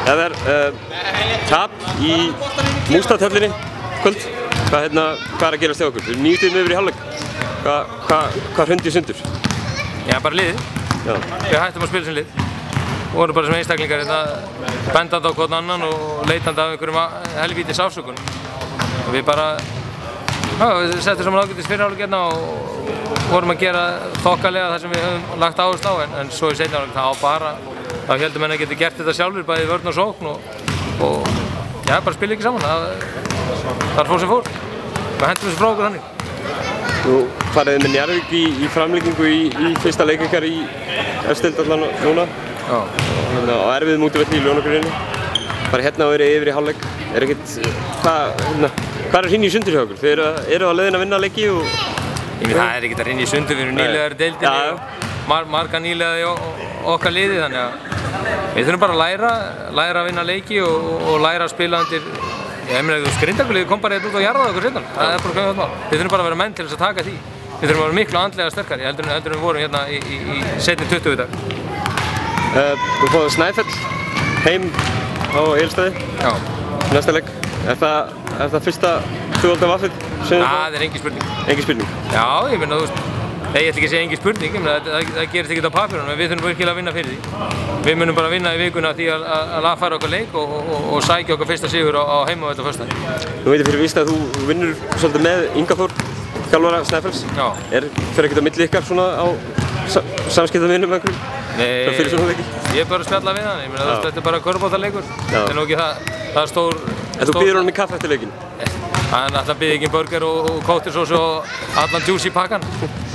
Það tap í Músatöllinni kvöld. Hvað er að gerast hjá okkur? Við erum 9 stigum yfir í hálfleik. Hvað hrundi sundur? Já, bara liðið. Við hættum að spila sem lið. Við vorum bara sem einstaklingar bendandi á hvern annan og leitandi af einhverjum helvítis afsökunum. Við bara við settum saman ágætis fyrri hálfleik hérna og vorum að gera þokkalega það sem við höfum lagt áherslu á, en svo í seinni hálfleik þá heldum menn að geta gert þetta sjálfur, bæði vörn og sókn og já, bara spila ekki saman. Það fór sem fór. Við hentum þessu frá okkur þannig. Nú farið með Njarðvík í framlengingu í fyrsta leik ykkar í efstu deild allan núna. Já. Og erfiðum útivelli í Ljónagrynninu. Bara hérna og eru yfir í hálfleik. Hvað er hrynja í sundur hjá okkur? Þið eru á leiðin að vinna leiki og... Það er ekkert að hrynja í sundur, við erum nýlegaðir í deildinni og marga nýlegaði í okkar liði, þannig að við þurfum bara að læra að vinna leiki og læra að spila undir, ég meina Grindavík kom bara út á jarðað okkur seinna, það er bara hvað mál. Við þurfum bara að vera menn til þess að taka því. Við þurfum að vera miklu andlega sterkari heldur en við vorum hérna í seinni 20 í dag. Þú fóðu Snæfell heim á Egilsstaði í næsta leik. Er það fyrsta tvöfalda vaffið? Það er engin spurning. Engin spurning? Já, ég meina, þú veist, ég ætla ekki að segja engin spurning, ég meina, það gerist ekkert á pappírunum, en við þurfum virkilega að vinna fyrir því. Við munum bara vinna í vikuna því að lagfæra okkar leik og sækja okkar fyrsta sigur á heimavelli á föstudag. Nú veit ég fyrir víst að þú vinnur svolítið með Inga Þór, þjálfara Snæfells. Já. Fer ekkert á milli ykkar svona á samskiptavinnum með einhverjum? Nei, fyrir svona leiki? Ég er bara að spjalla við hann, ég meina, þetta er bara körfuboltaleikur. Það er nú ekki það stór... En þú býður honum í kaffi eftir leikinn? Hann ætla að biðja ekki burger og kóttisós og allan juice í pakkan.